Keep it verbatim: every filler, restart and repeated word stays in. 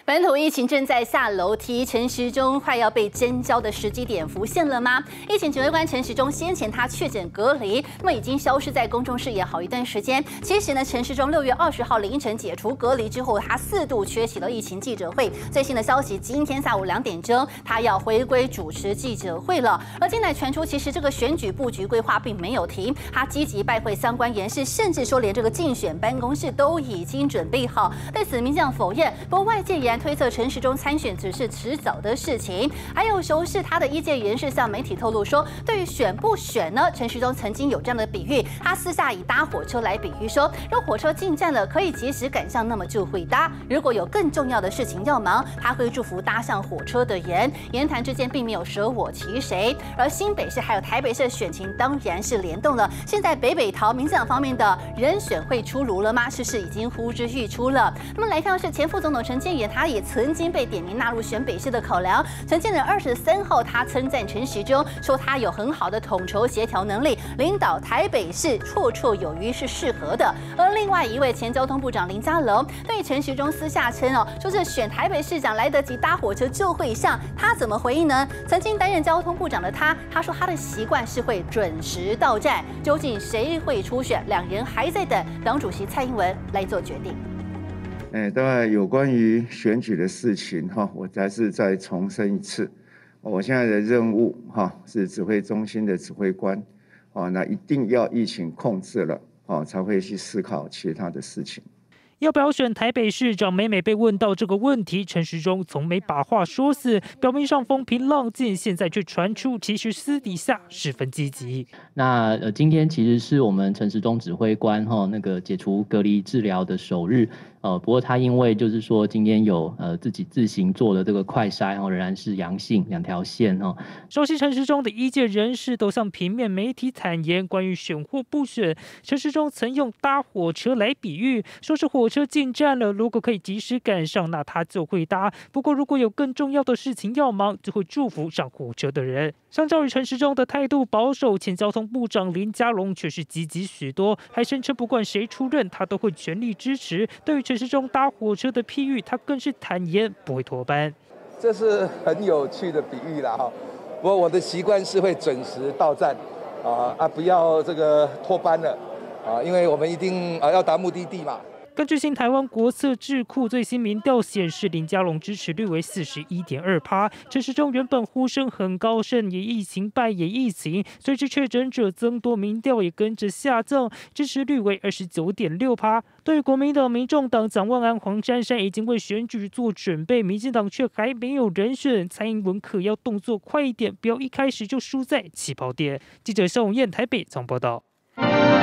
本土疫情正在下楼梯，陈时中快要被征召的时机点浮现了吗？疫情指挥官陈时中先前他确诊隔离，那么已经消失在公众视野好一段时间。其实呢，陈时中六月二十号凌晨解除隔离之后，他四度缺席了疫情记者会。最新的消息，今天下午两点钟，他要回归主持记者会了。而近来传出，其实这个选举布局规划并没有停，他积极拜会相关人士，甚至说连这个竞选办公室都已经准备好。对此，民进党否认，不过外界也推测陈时中参选只是迟早的事情。还有熟识他的业界人士向媒体透露说，对于选不选呢，陈时中曾经有这样的比喻，他私下以搭火车来比喻说，若火车进站了，可以及时赶上，那么就会搭；如果有更重要的事情要忙，他会祝福搭上火车的人。言谈之间并没有舍我其谁。而新北市还有台北市的选情当然是联动了。现在北北桃民进党方面的人选会出炉了吗？是不是已经呼之欲出了？那么来看的是前副总统陈建仁，他也曾经被点名纳入选北市的考量。陈建仁二十三号他称赞陈时中，说他有很好的统筹协调能力，领导台北市绰绰有余，是适合的。而另外一位前交通部长林佳龙对陈时中私下称哦，说是选台北市长来得及搭火车就会上，他怎么回应呢？曾经担任交通部长的他，他说他的习惯是会准时到站。究竟谁会初选？两人还在等党主席蔡英文来做决定。 哎，当然有关于选举的事情哈，我还是再重申一次，我现在的任务哈是指挥中心的指挥官，哦，那一定要疫情控制了，哦，才会去思考其他的事情。 要不要选台北市长？每每被问到这个问题，陈时中从没把话说死，表面上风平浪静，现在却传出其实私底下十分积极。 那呃，今天其实是我们陈时中指挥官哈那个解除隔离治疗的首日。呃，不过他因为就是说今天有呃自己自行做的这个快筛，哦，仍然是阳性，两条线哦。 熟悉陈时中的医界人士都向平面媒体坦言，关于选或不选，陈时中曾用搭火车来比喻，说是火车进站了，如果可以及时赶上，那他就会搭。不过如果有更重要的事情要忙，就会祝福上火车的人。相较于陈时中的态度保守，前交通部长林佳龙却是积极许多，还声称不管谁出任，他都会全力支持。对于陈时中搭火车的譬喻，他更是坦言不会脱班。 这是很有趣的比喻啦哈。不过我的习惯是会准时到站，啊啊，不要这个脱班了啊，因为我们一定啊要达目的地嘛。 根据新台湾国策智库最新民调显示，林佳龙支持率为四十一点二趴，陈时中原本呼声很高，胜也疫情，败也疫情，随着确诊者增多，民调也跟着下降，支持率为二十九点六趴。对于国民党、民众党蒋万安、黄珊珊已经为选举做准备，民进党却还没有人选，蔡英文可要动作快一点，不要一开始就输在起跑点。记者肖永燕台北综报道。